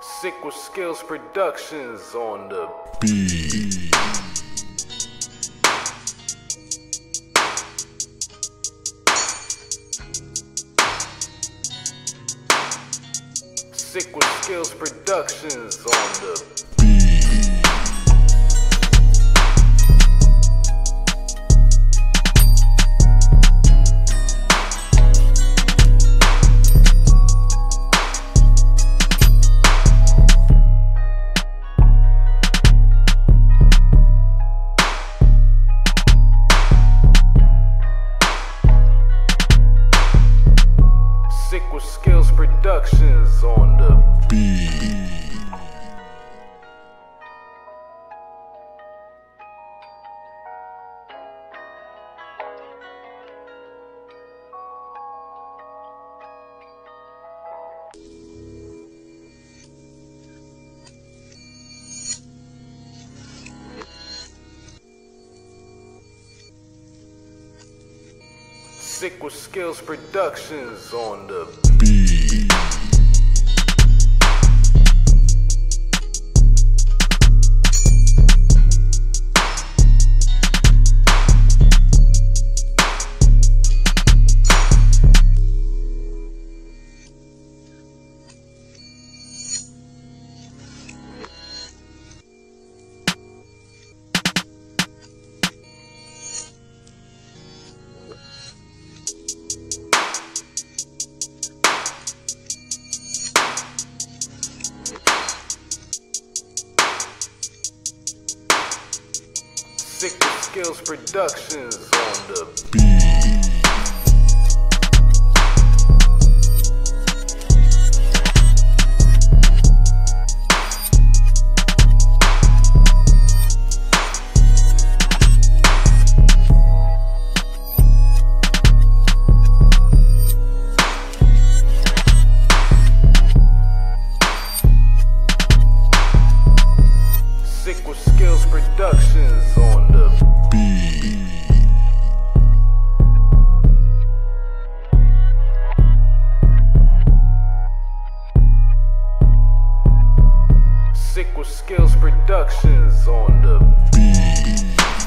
Sik-Wit-Skillz Productions on the beat. Sik-Wit-Skillz Productions on the beat. Sik-Wit-Skillz Productions on the beat. Sik-Wit-Skillz Productions on the beat. Sik-Wit-Skillz Productions on the beat. Sik-Wit-Skillz Productions on the beat. Sik-Wit-Skillz Productions on the beat.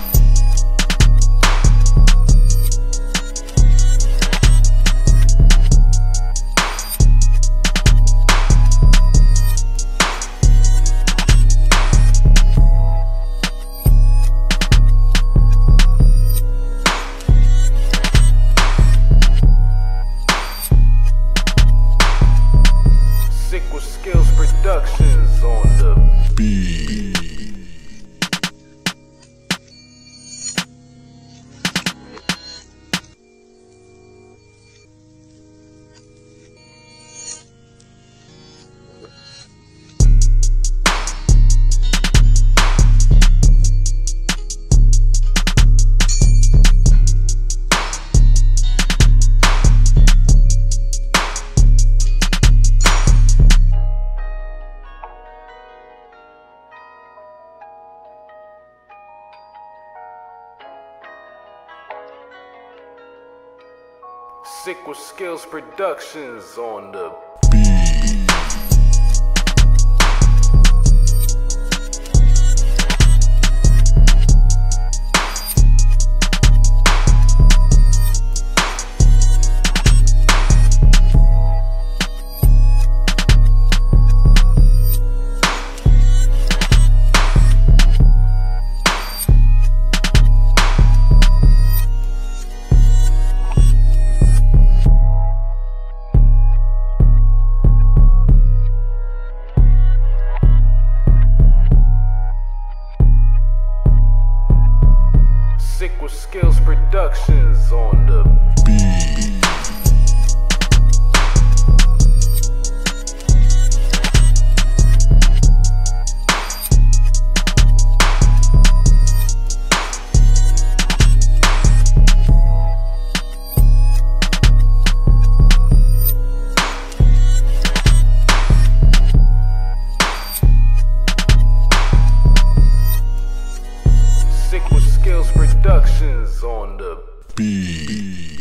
Sik-Wit-Skillz Productions on the beat. Sik-Wit-Skillz Productions on the beat. Sik-Wit-Skillz Productions on the beat. Sik-Wit-Skillz Productions on the beat.